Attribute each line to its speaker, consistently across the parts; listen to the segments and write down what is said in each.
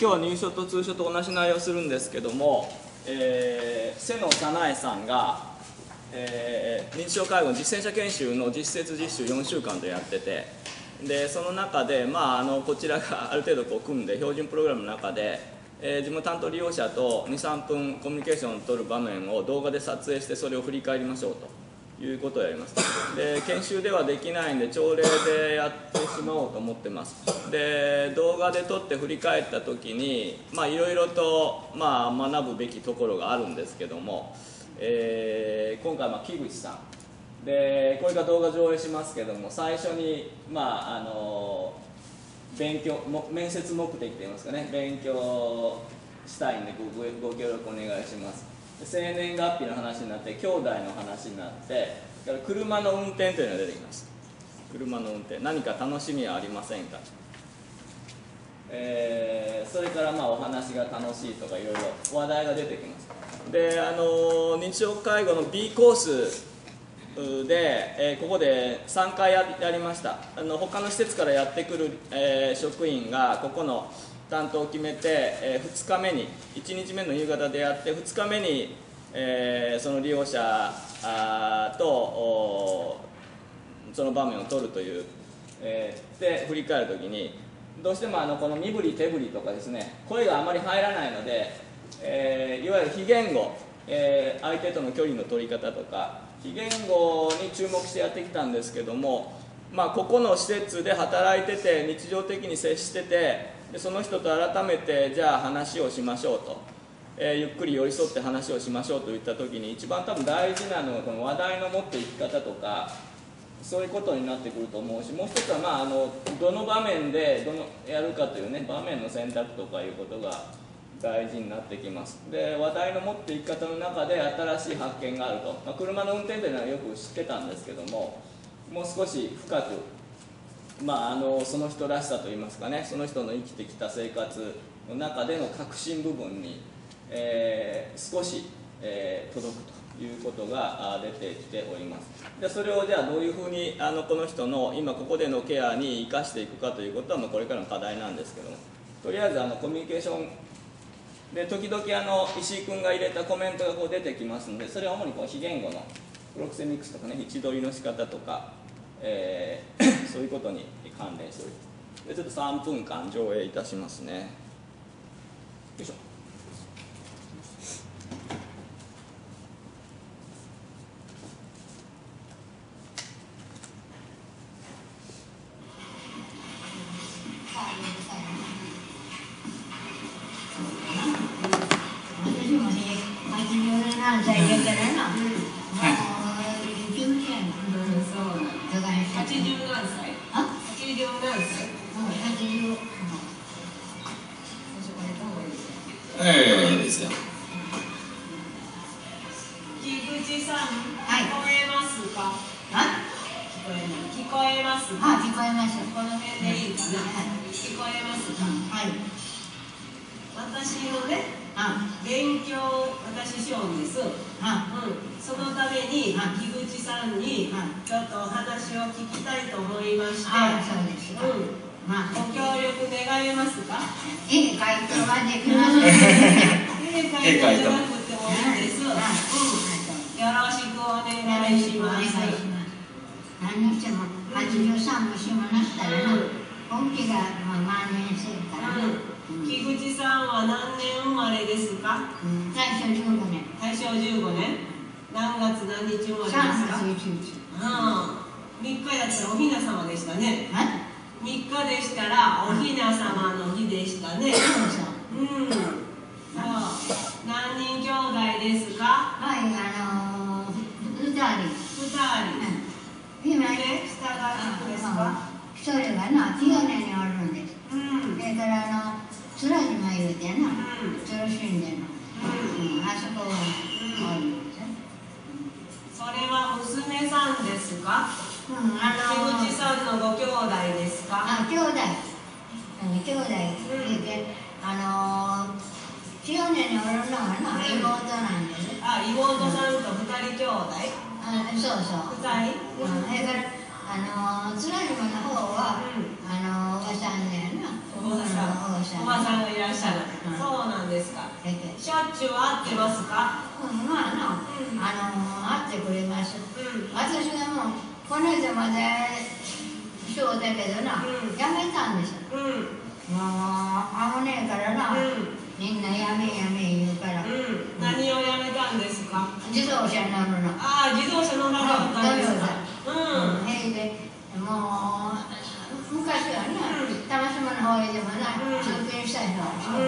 Speaker 1: 日は入所と通所と同じ内容をするんですけども、瀬野早苗さんが、認知症介護の実践者研修の実設実習4週間とやってて、でその中で、こちらがある程度こう組んで標準プログラムの中で、事務担当利用者と 2,3 分コミュニケーションを取る場面を動画で撮影してそれを振り返りましょうということをやります。で研修ではできないんで朝礼でやってしまおうと思ってます。で動画で撮って振り返った時にいろいろと学ぶべきところがあるんですけども、今回木口さんでこれから動画上映しますけども、最初に勉強面接目的といいますかね、勉強したいんでご協力お願いします。生年月日の話になって兄弟の話になって、車の運転というのが出てきます。車の運転、何か楽しみはありませんか。それからお話が楽しいとかいろいろ話題が出てきます。で認知症介護の B コースで、ここで3回やりました。他の施設からやってくる、職員がここの担当を決めて、2日目に1日目の夕方でやって、2日目に、その利用者とその場面を取るという、で振り返るときにどうしてもこの身振り手振りとかですね、声があまり入らないので、いわゆる非言語、相手との距離の取り方とか非言語に注目してやってきたんですけども、ここの施設で働いてて日常的に接してて、でその人と改めてじゃあ話をしましょうと、ゆっくり寄り添って話をしましょうといった時に一番多分大事なのはこの話題の持っていき方とか、そういうことになってくると思うし、もう一つはどの場面でやるかというね、場面の選択とかいうことが大事になってきます。で話題の持っていき方の中で新しい発見があると、車の運転というのはよく知ってたんですけども、もう少し深く、その人らしさといいますかね、その人の生きてきた生活の中での核心部分に、少し、届くということが出てきております。でそれをじゃあどういうふうにこの人の今ここでのケアに生かしていくかということはこれからの課題なんですけども、とりあえずコミュニケーションで時々石井君が入れたコメントがこう出てきますので、それは主に非言語のプロクセミックスとかね、位置取りの仕方とか、そういうことに関連しております。でちょっと3分間上映いたしますね。よいしょ。
Speaker 2: ですよ。
Speaker 3: 木口さん、聞こえますか？聞こえますか？
Speaker 4: 聞こえます。
Speaker 3: この辺でいいかな？聞こえますか？
Speaker 4: はい。
Speaker 3: 私のね、勉強、私ショーンです。そのために木口さんにちょっとお話を聞きたいと思いまして、
Speaker 4: そうですか。
Speaker 3: ご協力願えますか？
Speaker 4: 絵描いてはできます。
Speaker 3: 絵描いてなくてもいいです。よろしくお願いします。
Speaker 4: 何日も83もしもなったらな、本気が万年生からな。
Speaker 3: 木口さんは何年生まれですか？
Speaker 4: 大正15年。
Speaker 3: 大正15年。何月何日生まれですか
Speaker 4: ？3月1日。
Speaker 3: 3日だったらおひな様でしたね。3日でしたらおひな様の日でしたね。何人兄弟ですか？
Speaker 4: はい、2人。
Speaker 3: 今ね、下がいくですか
Speaker 4: ？1人がな、清根におるんです。それから鶴島言うてな、鶴神殿の、あそこはおるんですよ。
Speaker 3: それは娘さんですか？木口さんのご兄弟ですか？
Speaker 4: 兄弟。兄弟で、清根におるのはな、妹なんです。
Speaker 3: 妹さんと2人兄弟？
Speaker 4: そうそう。
Speaker 3: 2人？
Speaker 4: それから津田島の方は、おばさんやな。
Speaker 3: おばさんがいらっしゃる。そうなんですか。しょっちゅう会ってますか？
Speaker 4: まあ会ってくれます。私がもうこの間までそうだけどな、やめたんですよ。もう危ねえからな、みんなやめ言うから。
Speaker 3: 何をやめたんですか？
Speaker 4: 自動車乗るの。
Speaker 3: ああ、自動車乗らなかったんですか？
Speaker 4: もう昔はな、玉島の方へでもな、通勤した人はそう。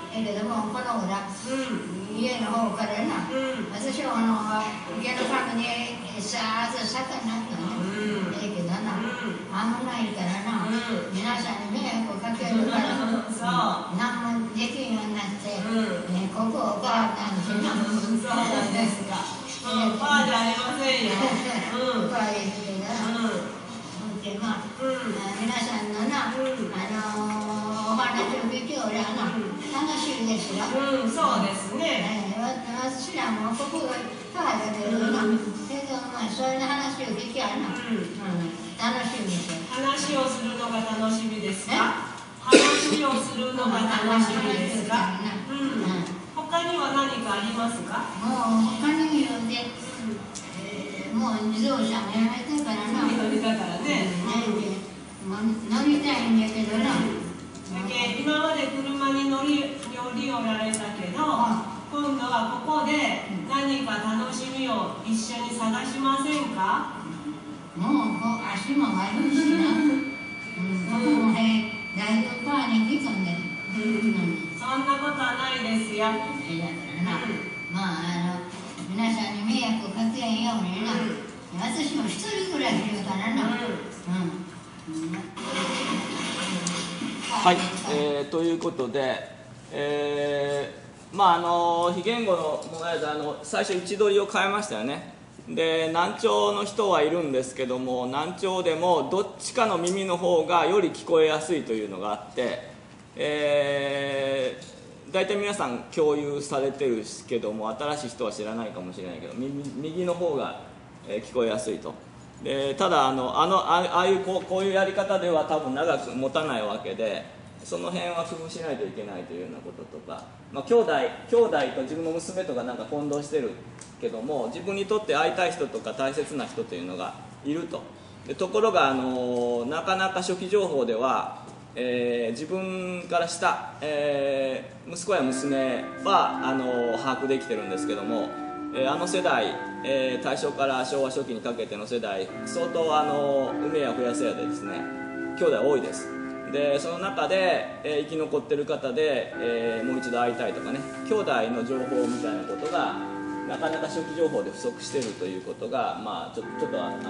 Speaker 4: けどもこのほら、家の方からな、私は家の壁にさーっと坂になったのね。けどな、危ないからな、皆さんに迷惑をかけるから、何もできんようになって、ここをバーッなんてな。
Speaker 3: そうなんですか。バーじゃありませんよ。
Speaker 4: バーですけどな。まあ、皆さんのな、お話を聞きおりゃな、楽しいですよ。
Speaker 3: そうですね。
Speaker 4: 私らもここが川でるな。けど、まあ、そういう話を聞きゃな、楽しみです。
Speaker 3: 話をするのが楽しみですか？話をするのが楽しみですか？他には何かありますか？
Speaker 4: もう他に言うて、もう自動車もやめてからな。
Speaker 3: 乗りだからね。
Speaker 4: 乗りたいんだけどな。
Speaker 3: 今まで車に乗りおられたけど、今度はここで何か楽しみを一緒に探しませんか？
Speaker 4: もう足も悪いしな。ここもだいぶパーに来たんだよ。
Speaker 3: そんなことはないですよ。
Speaker 4: まあ皆さんに迷惑をかけんようにな。私も一人暮らしだからな。
Speaker 1: はい、ということで、非言語のものや最初位置取りを変えましたよね。で難聴の人はいるんですけども、難聴でもどっちかの耳の方がより聞こえやすいというのがあって、大体皆さん共有されてるけども、新しい人は知らないかもしれないけど、右の方が聞こえやすいと。でただああいうこういうやり方では多分長く持たないわけで、その辺は工夫しないといけないというようなこととか、兄弟と自分の娘とかなんか混同してるけども、自分にとって会いたい人とか大切な人というのがいると。でところがなかなか初期情報では、自分から下、息子や娘は把握できてるんですけども、世代、大正から昭和初期にかけての世代、相当産めや増やせやでですね、兄弟多いです。でその中で、生き残ってる方で、もう一度会いたいとかね、兄弟の情報みたいなことがなかなか初期情報で不足しているということが、ちょっと頭に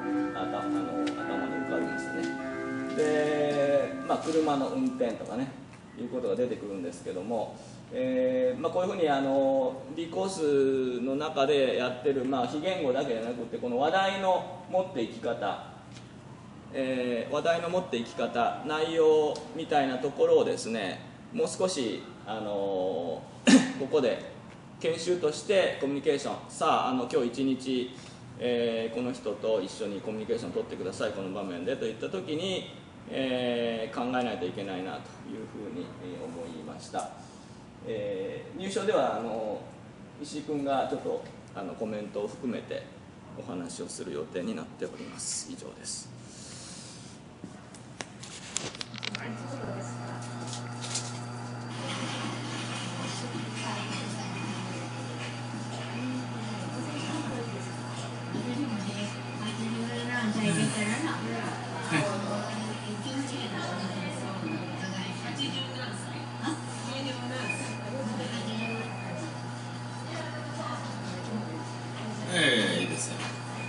Speaker 1: 浮かびますね。で、車の運転とかねいうことが出てくるんですけども、こういうふうにDコースの中でやってる、非言語だけじゃなくて、この話題の持っていき方、内容みたいなところをですね、もう少し、ここで研修としてコミュニケーション、さあ、今日一日、この人と一緒にコミュニケーションを取ってください、この場面でといった時に、考えないといけないなというふうに思いました。入賞では石井君がちょっとコメントを含めてお話をする予定になっております。以上です。
Speaker 2: いいですね。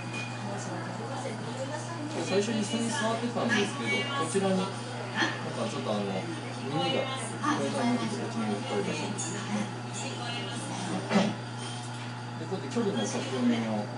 Speaker 2: 最初に椅子に座ってたんですけど、こちらになんかちょっと耳が聞こえたので、こっちに聞こえたし、でこうやって距離の確認を。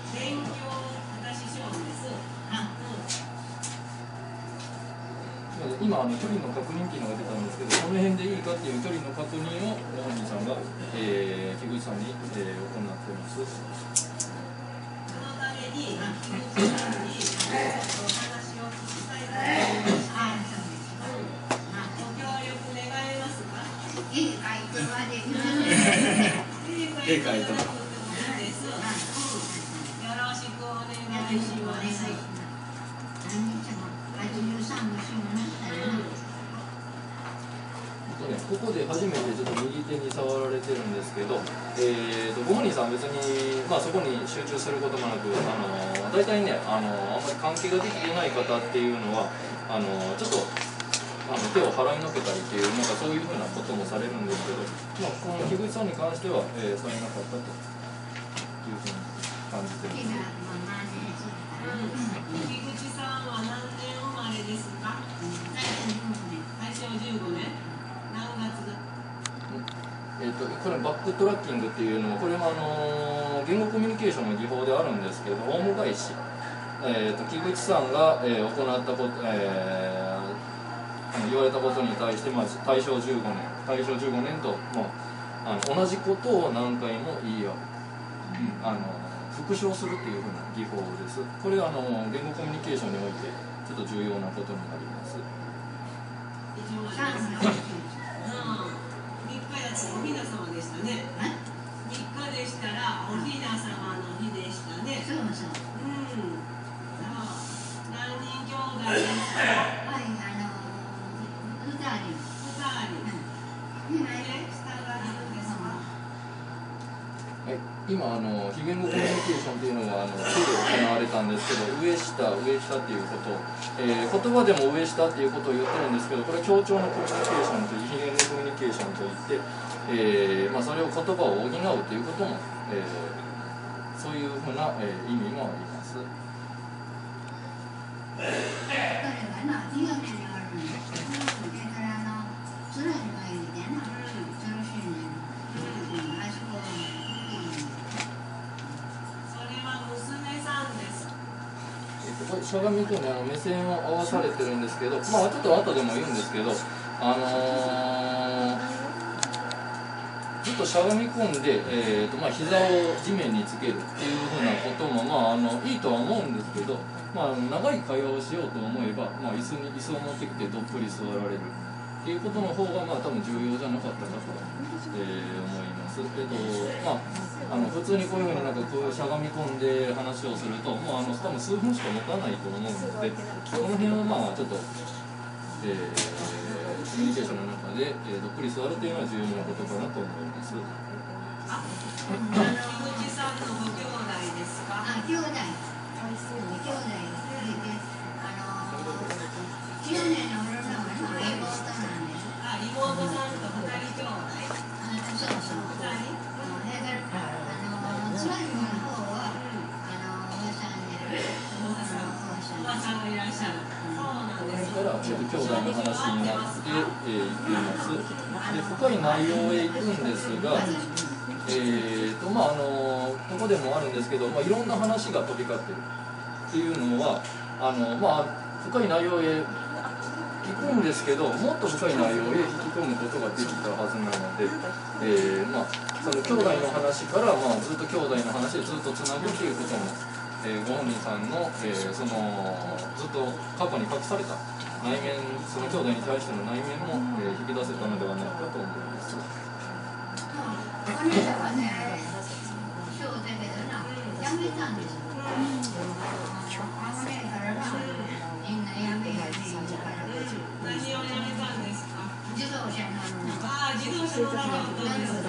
Speaker 2: 今距離の確認っていうのが出たんですけど、この辺でいいかっていう距離の確認を本人さんが、樋口さんに、行っています。
Speaker 3: に、樋口さんにちょっとお話を聞きたいと思いまして、ご協力願えますか？
Speaker 4: 絵描いてまできます
Speaker 1: 絵描いても
Speaker 3: です。よろしくお願いします。
Speaker 4: 何日も83の週になったらな。
Speaker 2: ここで初めてちょっと右手に触られてるんですけど、ご本人さんは別に、そこに集中することもなく、大体ね、あんまり関係ができていない方っていうのは、ちょっと手を払いのけたりっていう、そういうふうなこともされるんですけど、この樋口さんに関しては、されなかったというふうに感じています。
Speaker 3: 樋口さんは何年生まれですか？大正15年。何月だ？
Speaker 2: これバックトラッキングっていうのも、これも言語コミュニケーションの技法であるんですけど、オウム返し、樋口さんが、行ったこと、言われたことに対して、大正15年と同じことを何回も言い合う、復唱するっていうふうな技法です。これは言語コミュニケーションにおいてちょっと重要なことになります。
Speaker 3: 3日だとおひな様でしたね。3日でしたらおひな様の日でしたね。
Speaker 4: そうそう。
Speaker 3: 何人兄弟ですか？
Speaker 4: はい、2人。
Speaker 3: 下がいるんですか？
Speaker 2: 今非言語コミュニケーションというのが手で行われたんですけど、上下っていうこと、言葉でも上下っていうことを言ってるんですけど、これ協調のコミュニケーションという非言語コミュニケーションといって、それを言葉を補うということも、そういうふうな、意味もあります。しゃがみとね、目線を合わされてるんですけど、ちょっと後でも言うんですけど、ずっとしゃがみ込んで、膝を地面につけるっていうふうなことも、いいとは思うんですけど、長い会話をしようと思えば、椅子を持ってきてどっぷり座られるっていうことの方が、多分重要じゃなかったかと、思います。普通にこういうふうにこうしゃがみ込んで話をすると、多分数分しか持たないと思うので、この辺はちょっと、コミュニケーションの中で、どっぷり座るというのは重要なことかなと思います。
Speaker 3: 樋口さんのご兄弟ですか？
Speaker 4: 兄弟。9年の妹なんです。妹さんと2人兄弟。そうそう。2人。つまりの方はおばさんがいらっしゃる。
Speaker 3: そうなんです。
Speaker 2: これから兄弟の話になっていきます。で、深い内容へ行くんですが、ここでもあるんですけど、いろんな話が飛び交っているっていうのは、深い内容へ行くんですけど、もっと深い内容へ引き込むことができたはずなので、その兄弟の話から、ずっと兄弟の話でずっとつなぐということも、ご本人さんの、ずっと過去に隠された内面、その兄弟に対しての内面も、引き出せたのではないかと思います。
Speaker 4: お姉さんはね、そうだけどな、やめたんですよ。危ないからな、みんなやめやめ言うから。
Speaker 3: 何をやめたんですか？
Speaker 4: 自動車乗るの。
Speaker 3: 自動車乗らなかったんですか？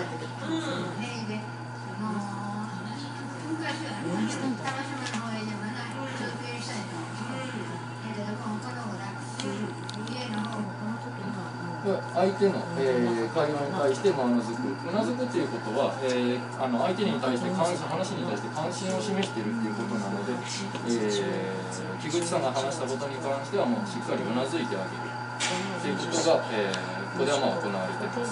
Speaker 4: 昔は玉島の方へでもない、通勤したいの。だけども、このほら、家の方も
Speaker 2: 相手の、会話に対してうなずくっていうことは、相手に対して話に対して関心を示しているっていうことなので、樋口さんが話したことに関してはもうしっかりうなずいてあげるっていうことが、ここでは行われています。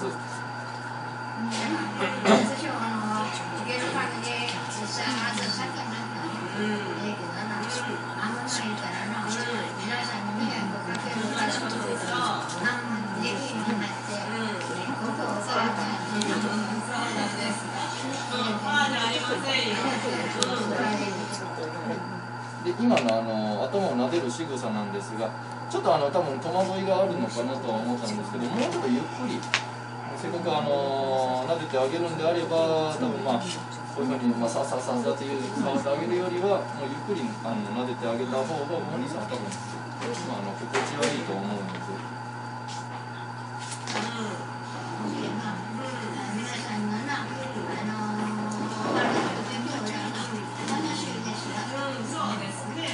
Speaker 4: 私は家の感じでさあ朝サッカーになったの。だけどな、あんまないからな、皆さんに迷惑かけるからとできるようになって、ここをされたらそうなんですか。
Speaker 3: じゃありませんよ。
Speaker 2: で今の頭を撫でる仕草なんですが、ちょっと多分戸惑いがあるのかなとは思ったんですけど、もうちょっとゆっくり、せっかく撫でてあげるんであれば、多分こういうふうにささささっていう触ってあげるよりは、もうゆっくり撫でてあげた方がお兄さんは多分心地はいいと思うんですよ。
Speaker 4: 皆さんがな、
Speaker 3: そうですね。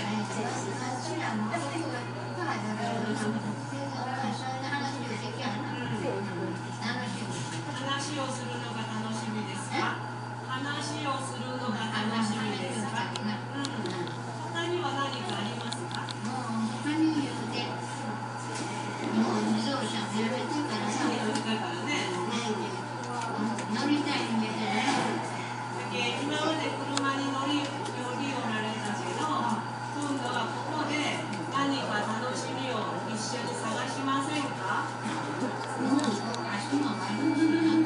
Speaker 3: 話をするのが楽しみですか？話をするのが楽しみですか？他には何かありますか？
Speaker 4: 他に言うて、もう自動車やめてからさ、
Speaker 3: だからね。
Speaker 4: 乗りたいんだけど、
Speaker 3: 今まで車に乗りおられたけど、今度はここで何か楽しみを一緒に探しませんか？
Speaker 4: 足も悪いんだな。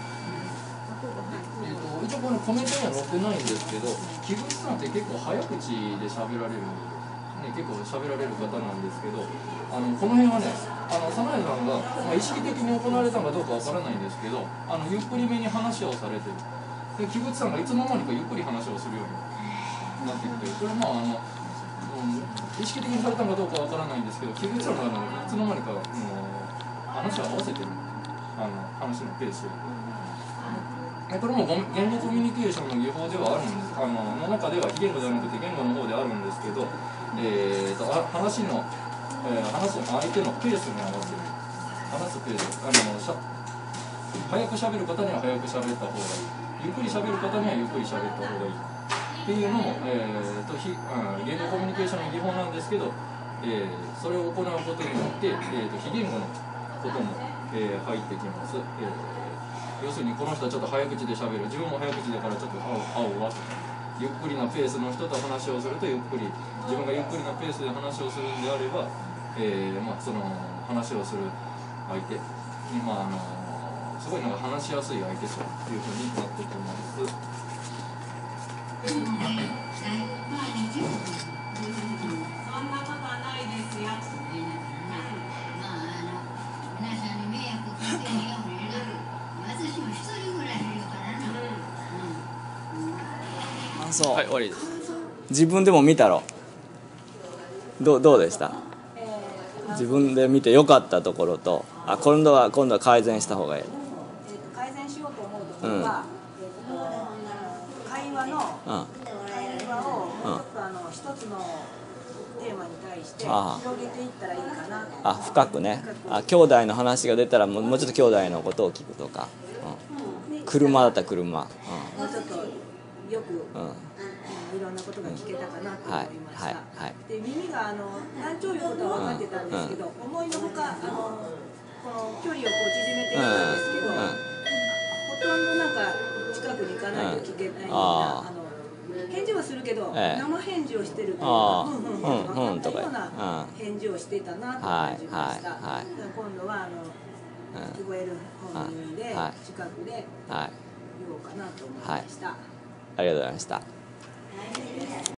Speaker 2: 一応このコメントには載ってないんですけど、木口さんって結構早口で喋られる、結構喋られる方なんですけど、この辺はね、早苗さんが、意識的に行われたかどうかわからないんですけど、ゆっくりめに話をされてる。で木口さんがいつの間にかゆっくり話をするようになってきて、これ意識的にされたかどうかわからないんですけど、木口さんがいつの間にか話を合わせてる、話のペースを。これも言語コミュニケーションの技法ではあるんです。の中では非言語じゃなくて言語の方であるんですけど、話の相手のペースに合わせる、話すペース、早く喋る方には早く喋った方がいい、ゆっくり喋る方にはゆっくり喋った方がいいっていうのも、言語コミュニケーションの技法なんですけど、それを行うことによって、非言語のことも、入ってきます。要するにこの人はちょっと早口で喋る、自分も早口だからちょっと青はゆっくりなペースの人と話をすると、ゆっくり自分がゆっくりなペースで話をするんであれば、その話をする相手に、すごい話しやすい相手というふうになっていくと思います。
Speaker 3: そんなことはないですよ。
Speaker 4: 皆さんに迷惑かけないようになる。私も一人ぐらいいるからな。
Speaker 1: 感想、
Speaker 2: はい、終わりです。
Speaker 1: 自分でも見たろ。どうでした？自分で見て良かったところと、今度は改善した方がいい。
Speaker 5: 改善しようと思うところは、会話を一つのテーマに対して広げていったらいいかな。
Speaker 1: 深くね。兄弟の話が出たらもうちょっと兄弟のことを聞くとか、車だったら車、
Speaker 5: もうちょっとよく、いろんなことが聞けたかなと思いました。で、耳が難聴いうことは分かってたんですけど、思いのほかこの距離を縮めていったんですけど、ほとんど近くに行かないと聞けないような、返事はするけど、生返事をしてるというか、分かんないような返事をしてたなと感じました。今度は聞こえる方の耳で近くで言おうかなと思いました。
Speaker 1: ありがとうございました。